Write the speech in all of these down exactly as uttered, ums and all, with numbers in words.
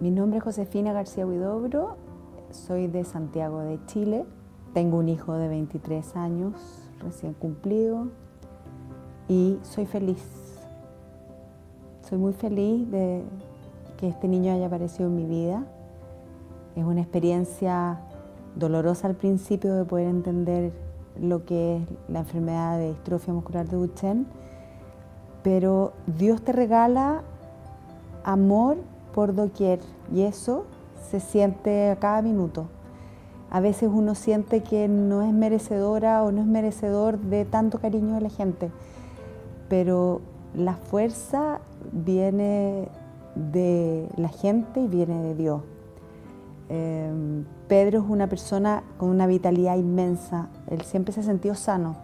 Mi nombre es Josephina García Huidobro, soy de Santiago de Chile. Tengo un hijo de veintitrés años, recién cumplido, y soy feliz. Soy muy feliz de que este niño haya aparecido en mi vida. Es una experiencia dolorosa al principio de poder entender lo que es la enfermedad de distrofia muscular de Duchenne, pero Dios te regala amor por doquier y eso se siente a cada minuto. A veces uno siente que no es merecedora o no es merecedor de tanto cariño de la gente, pero la fuerza viene de la gente y viene de Dios. Eh, Pedro es una persona con una vitalidad inmensa, él siempre se ha sentido sano.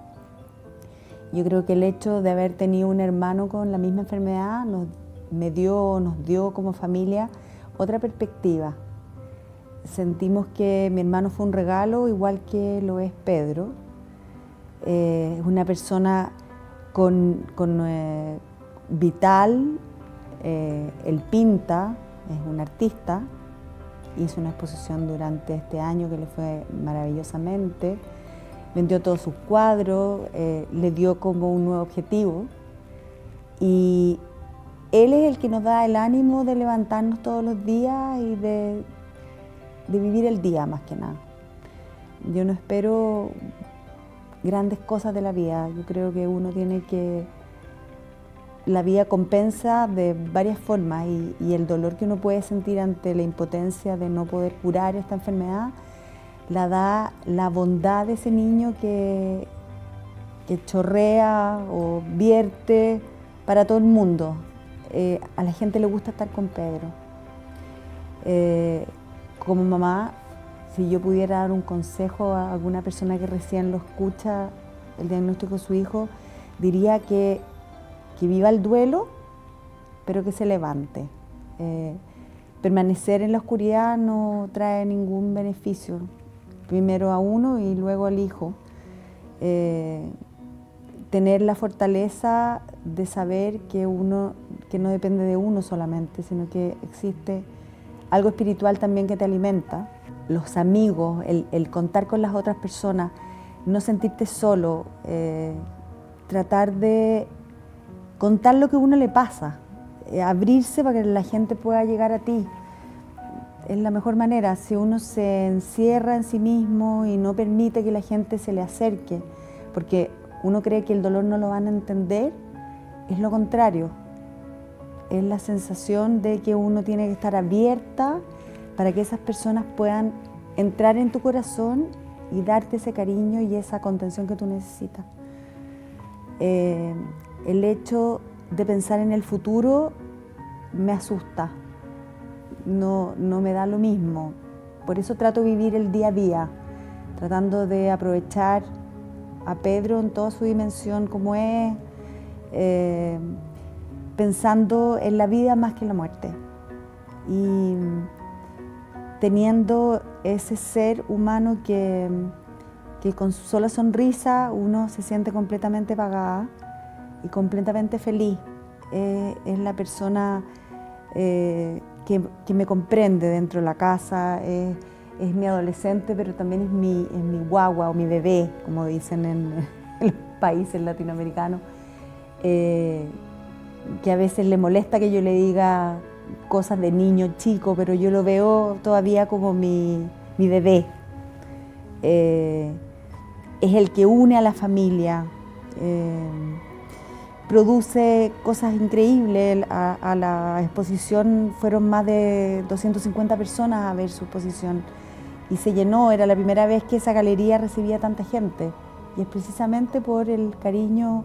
Yo creo que el hecho de haber tenido un hermano con la misma enfermedad nos, me dio, nos dio como familia otra perspectiva. Sentimos que mi hermano fue un regalo, igual que lo es Pedro. Eh, es una persona con, con eh, vital, eh, él pinta, es un artista. Hizo una exposición durante este año que le fue maravillosamente. Vendió todos sus cuadros, eh, le dio como un nuevo objetivo. Y él es el que nos da el ánimo de levantarnos todos los días y de, de vivir el día más que nada. Yo no espero grandes cosas de la vida. Yo creo que uno tiene que... La vida compensa de varias formas y, y el dolor que uno puede sentir ante la impotencia de no poder curar esta enfermedad la da la bondad de ese niño que, que chorrea o vierte para todo el mundo. Eh, a la gente le gusta estar con Pedro. Eh, como mamá, si yo pudiera dar un consejo a alguna persona que recién lo escucha, el diagnóstico de su hijo, diría que que viva el duelo, pero que se levante. Eh, permanecer en la oscuridad no trae ningún beneficio, primero a uno y luego al hijo. Eh, tener la fortaleza de saber que, uno, que no depende de uno solamente, sino que existe algo espiritual también que te alimenta. Los amigos, el, el contar con las otras personas, no sentirte solo, eh, tratar de contar lo que a uno le pasa, eh, abrirse para que la gente pueda llegar a ti. Es la mejor manera. Si uno se encierra en sí mismo y no permite que la gente se le acerque, porque uno cree que el dolor no lo van a entender, es lo contrario. Es la sensación de que uno tiene que estar abierta para que esas personas puedan entrar en tu corazón y darte ese cariño y esa contención que tú necesitas. Eh, El hecho de pensar en el futuro me asusta, no, no me da lo mismo. Por eso trato de vivir el día a día, tratando de aprovechar a Pedro en toda su dimensión como es, eh, pensando en la vida más que en la muerte. Y teniendo ese ser humano que, que con su sola sonrisa uno se siente completamente pagada y completamente feliz. Eh, es la persona eh, que, que me comprende dentro de la casa, eh, es mi adolescente, pero también es mi, es mi guagua o mi bebé, como dicen en, en los países latinoamericanos, eh, que a veces le molesta que yo le diga cosas de niño chico, pero yo lo veo todavía como mi, mi bebé. Eh, es el que une a la familia. Eh, produce cosas increíbles. A, a la exposición fueron más de doscientas cincuenta personas a ver su exposición y se llenó, era la primera vez que esa galería recibía tanta gente y es precisamente por el cariño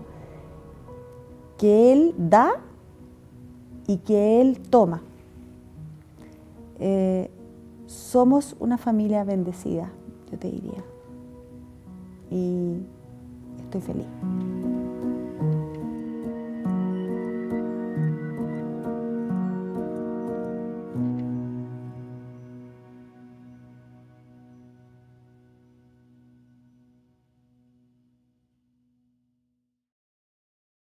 que él da y que él toma. Eh, somos una familia bendecida, yo te diría, y estoy feliz.